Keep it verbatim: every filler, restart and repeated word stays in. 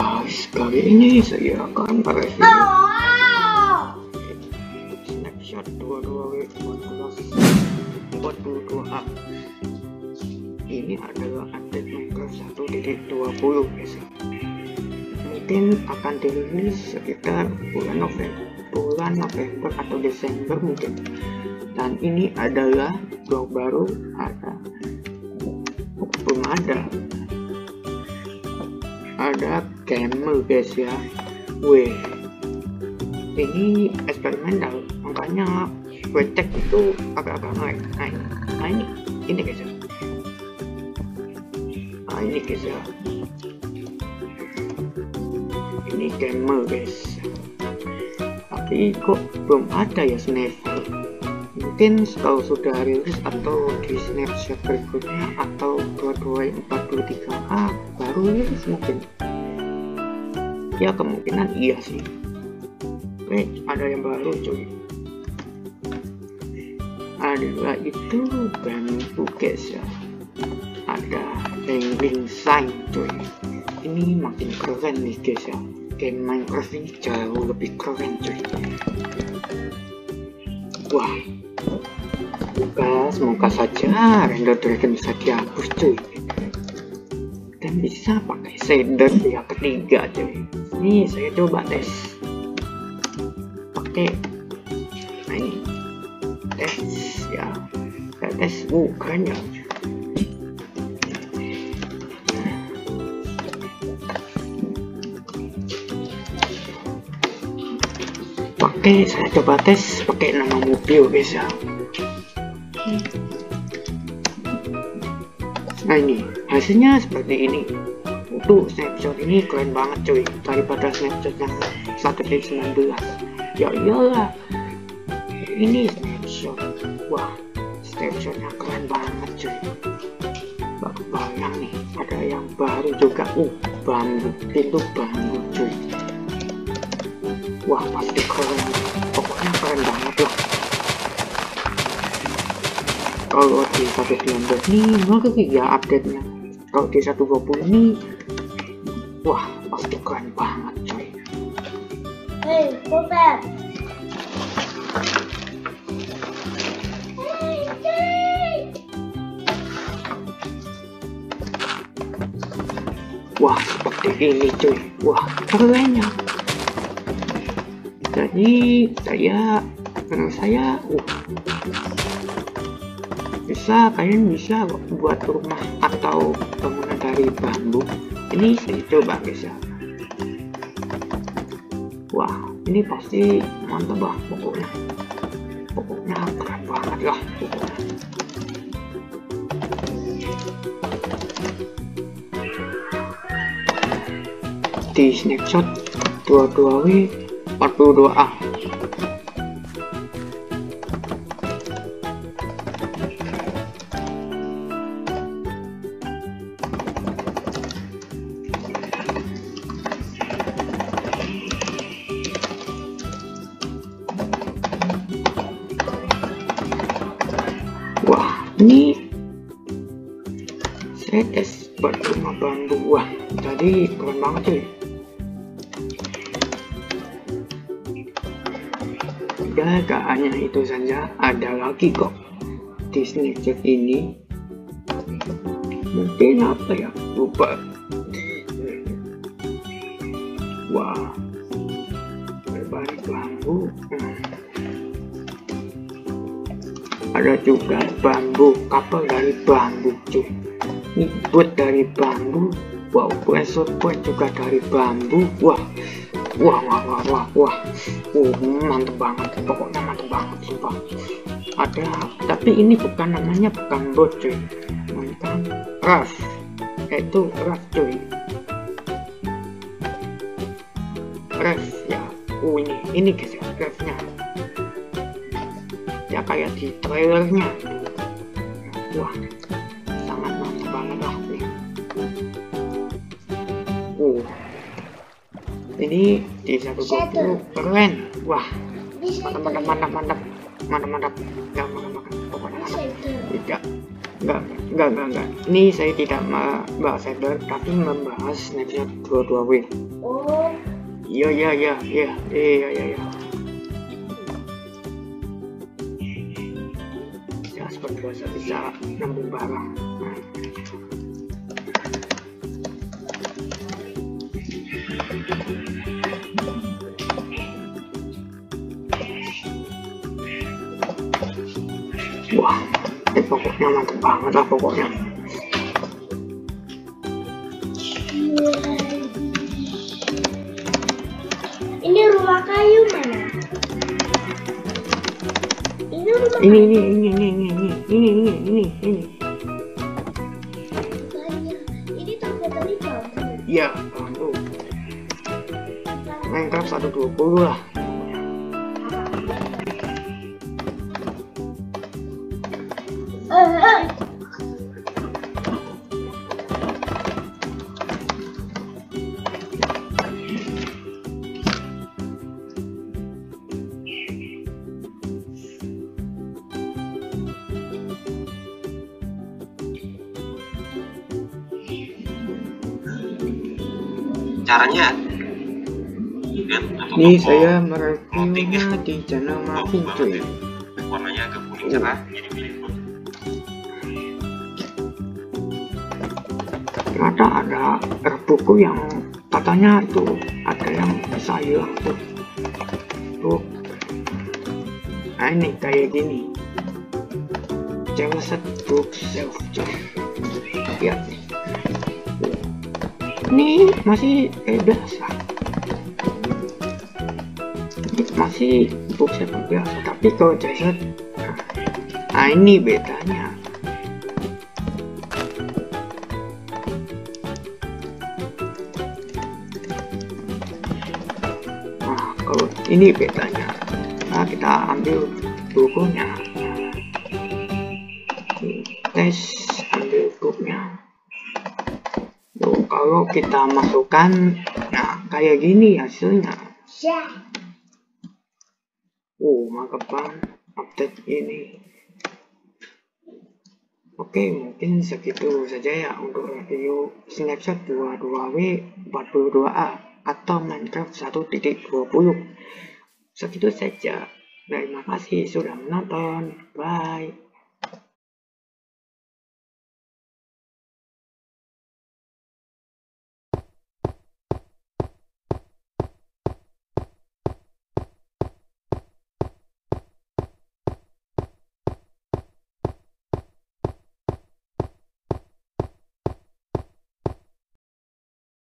guys, kali ini saya akan mereview snapshot dua puluh dua W empat puluh dua A. Ini adalah update Minecraft satu titik dua puluh guys. Mungkin akan dirilis sekitar bulan November, bulan November atau Desember mungkin. Dan ini adalah blog baru, ada belum ada ada camel guys ya. Weh, ini eksperimental, makanya gue cek itu agak-agak naik. Nah, nah ini ini guys ya. Nah ini guys ya, ini camel guys, tapi kok belum ada ya snapshot. Mungkin kalau sudah rilis atau di snapshot berikutnya atau dua puluh dua empat puluh tiga A baru rilis mungkin ya, kemungkinan iya sih. Oke, ada yang baru cuy, adalah itu bambu guys ya, ada hanging sign cuy. Ini makin keren nih guys ya, game Minecraft ini jauh lebih keren cuy. Wah, semoga, semoga saja render dragon bisa dihapus cuy, dan bisa pakai shader yang ketiga cuy. Ini saya coba tes pakai, nah ini tes ya, saya tes, uh keren ya. Pakai, saya coba tes pakai nama mobil guys ya. Nah ini hasilnya seperti ini. Untuk snapshot ini keren banget cuy, daripada snapshot yang satu titik sembilan belas. Ya iyalah, ini snapshot, wah snapshotnya keren banget cuy. Gak kebayang nih, ada yang baru juga. Uh bambu, pintu bambu cuy. Wah pasti keren, pokoknya keren banget lah. Kalau di satu sembilan belas nih ngeri ya update nya. Kalau di satu dua puluh nih, wah pasti keren banget coy. Hey, Bobet. Wah seperti ini cuy, wah kerennya. Jadi saya menurut saya uh bisa, kalian bisa buat rumah atau bangunan dari bambu. Ini saya coba guys ya. Wah ini pasti mantap lah pokoknya, pokoknya keren banget lah pokoknya. Di snapshot dua puluh dua W empat puluh dua A. Wah ini saya tes buat rumah bambu. Wah tadi keren banget cuy. Ya gak hanya itu saja, ada lagi kok di snapshot ini. Mungkin apa ya, lupa. Wah berbalik bambu. Ada juga bambu, kapal dari bambu cuy. Ini boot dari bambu. Wow, pressure point juga dari bambu. Wah wah wah wah wah wah uh, mantep banget, pokoknya mantep banget sumpah. Ada, tapi ini bukan namanya, bukan bot cuy, namanya raft, yaitu raft cuy, raft ya. Uh ini ini guys ya, raftnya ya kayak di trailernya. Wah sangat mantap banget lah. Uh ini di satu dua puluh keren. Wah mantap mantap mantap mantap mantap mantap, ya mantap mantap pokoknya mantap. Tidak Enggak, enggak, enggak, enggak. Ini saya tidak membahas header, tapi membahas Snapchat dua puluh dua W. Oh. Iya, iya, iya, iya, iya, iya, iya. Ya, seperti biasa bisa nambung barang. Nah. Wah, ini pokoknya mantap banget lah pokoknya. Ini rumah kayu mana? Ini rumah Ini, ini, ini, ini, ini, ini, ini, ini, ini, ini. kayu. Ini tempat dari bambu. Iya, bambu. Minecraft seratus dua puluh lah. Eh, eh. Caranya kan, Ini saya mereviewnya di channel Marvin cuy. warnanya agak kuning cerah, jadi pilih Ternyata ada buku yang katanya itu ada yang bisa hilang tuh. Tuh. Nah ini kayak gini. Jelasat book self job. Lihat nih. Ini masih kayak biasa. Ini masih book self biasa, tapi kalau jelasat, nah ini bedanya. Kalau ini bedanya, nah kita ambil bukunya, tes ambil bukunya. Tuh, kalau kita masukkan, nah kayak gini hasilnya. Oh, mantap banget update ini. Oke, mungkin segitu saja ya untuk review Snapchat dua puluh dua W empat puluh dua A atau Minecraft satu titik dua puluh. Segitu saja. Terima kasih sudah menonton. Bye.